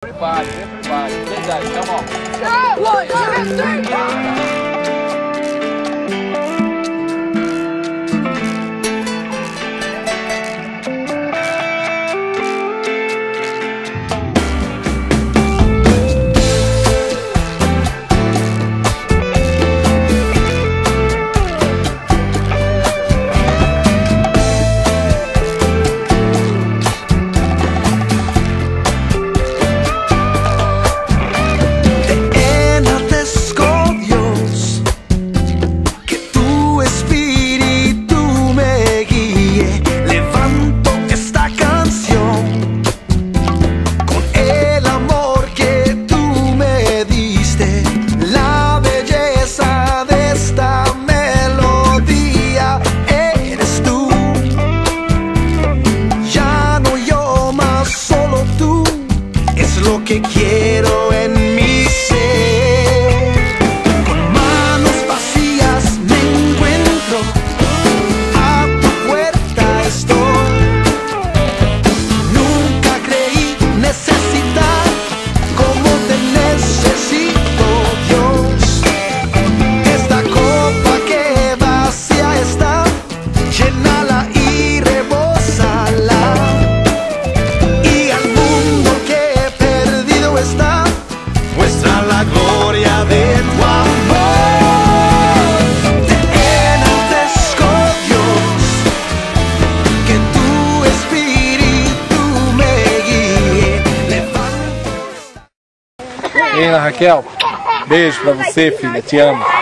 Everybody. Okay, guys, come on. 1, 2, 3, 4. Lo que quiero en mi ser. Con manos vacías me encuentro, a tu puerta estoy. Nunca creí necesitar como te necesito, Dios. Esta copa que vacía está, llénala y rebósala. Muestra la gloria de tu amor. Te enaltezco, Dios, que tu espíritu me guíe. Levanto. Ei, Raquel, beijo pra você, filha, te amo.